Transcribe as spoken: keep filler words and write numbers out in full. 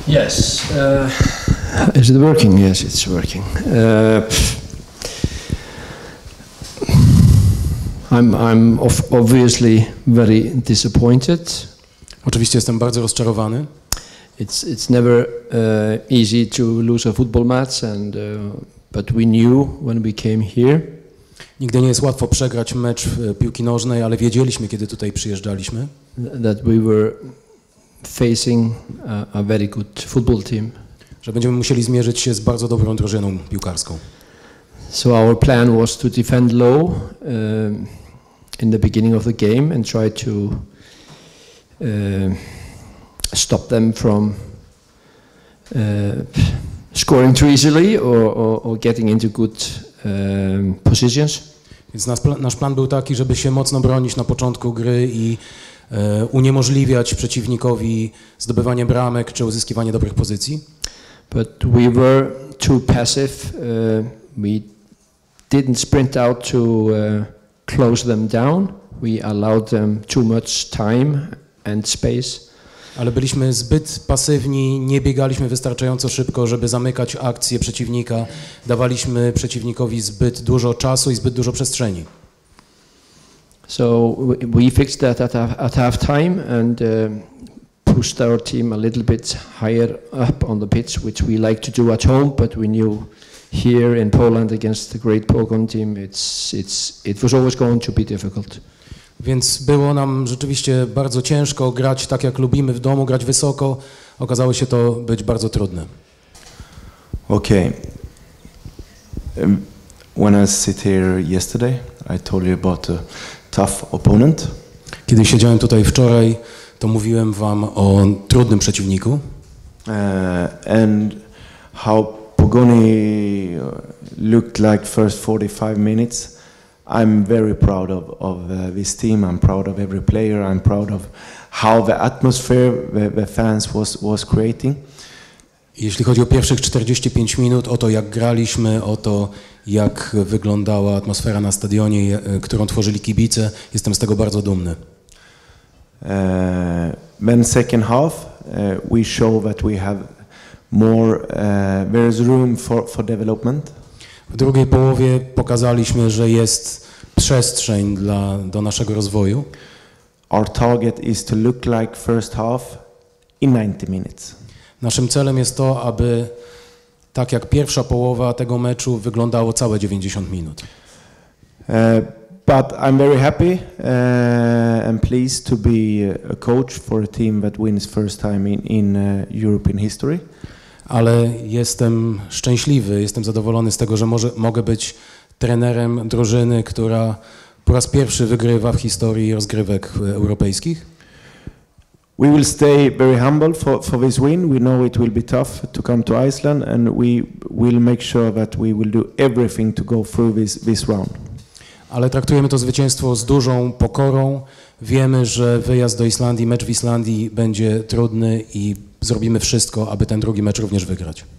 Yes. Uh, is it working? Yes, it's working. Uh, I'm, I'm of obviously very disappointed. Oczywiście jestem bardzo rozczarowany. It's it's never uh, easy to lose a football match, and uh, but we knew when we came here. Nigdy nie jest łatwo przegrać mecz piłki nożnej, ale wiedzieliśmy, kiedy tutaj przyjeżdżaliśmy, that we were facing a, a very good football team. Że będziemy musieli zmierzyć się z bardzo dobrą drużyną piłkarską. So our plan was to defend low uh, in the beginning of the game and try to uh, stop them from uh, scoring too easily or, or, or getting into good um, positions. Więc nasz plan, nasz plan był taki, żeby się mocno bronić na początku gry i e, uniemożliwiać przeciwnikowi zdobywanie bramek czy uzyskiwanie dobrych pozycji. But we were too passive. Uh, we didn't sprint out to uh, close them down. We allowed them too much time and space. Ale byliśmy zbyt pasywni, nie biegaliśmy wystarczająco szybko, żeby zamykać akcję przeciwnika. Dawaliśmy przeciwnikowi zbyt dużo czasu i zbyt dużo przestrzeni. So we, we fixed that at, at half time and uh, pushed our team a little bit higher up on the pitch, which we like to do at home, but we knew here in Poland against the great Pogoń team, it's, it's, it was always going to be difficult. Więc było nam rzeczywiście bardzo ciężko grać tak, jak lubimy w domu, grać wysoko. Okazało się to być bardzo trudne. Okay. Um, when I sit here yesterday, I told you about a tough opponent. Kiedy siedziałem tutaj wczoraj, to mówiłem wam o trudnym przeciwniku. Uh, and how Pogoń looked like first forty-five minutes. I'm very proud of, of uh, this team. I'm proud of every player. I'm proud of how the atmosphere the, the fans was, was creating. Jeśli chodzi o pierwszych czterdzieści pięć minut, o to jak graliśmy, o to jak wyglądała atmosfera na stadionie, którą tworzyli kibice, jestem z tego bardzo dumny. Uh, then second half, uh, we show that we have more, uh, there is room for, for development. W drugiej połowie pokazaliśmy, że jest przestrzeń dla, do naszego rozwoju. Our target is to look like first half in ninety minutes. Naszym celem jest to, aby tak jak pierwsza połowa tego meczu wyglądało całe dziewięćdziesiąt minut. Uh, but I'm very happy uh, and pleased to be a coach for a team that wins first time in, in uh, European history. Ale jestem szczęśliwy, jestem zadowolony z tego, że może, mogę być trenerem drużyny, która po raz pierwszy wygrywa w historii rozgrywek europejskich. We will stay very humble for, for this win. We know it will be tough to come to Iceland and we will make sure that we will do everything to go through this, this round. Ale traktujemy to zwycięstwo z dużą pokorą. Wiemy, że wyjazd do Islandii, mecz w Islandii będzie trudny i zrobimy wszystko, aby ten drugi mecz również wygrać.